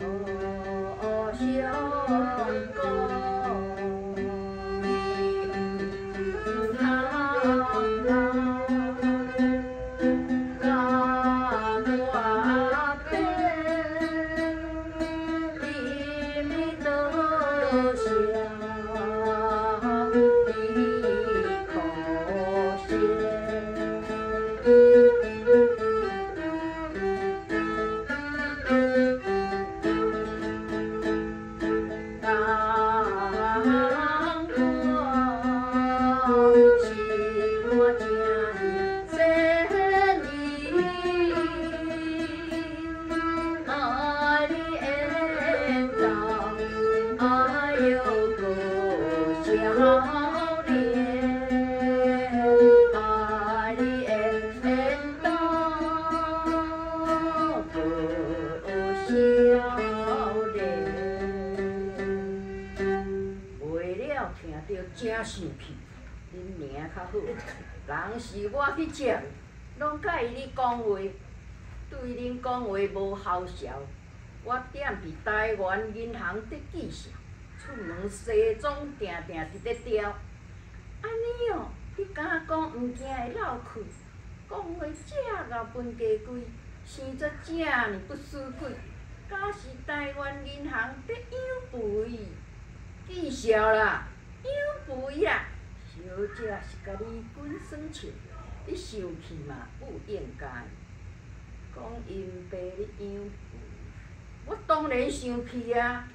真生气，恁命较好，人是我去接，拢介意你讲话，对恁讲话无效效。我踮伫台湾银行伫记账，出门西装定定伫咧调。安尼哦，你敢讲毋惊会落去？讲话这老分家规，生做这呢不输鬼，敢是台湾银行伫养肥？记笑啦！养肥啦！小姐是甲你滚算钱，你生气嘛不应该。讲因爸你养肥，我当然生气啊！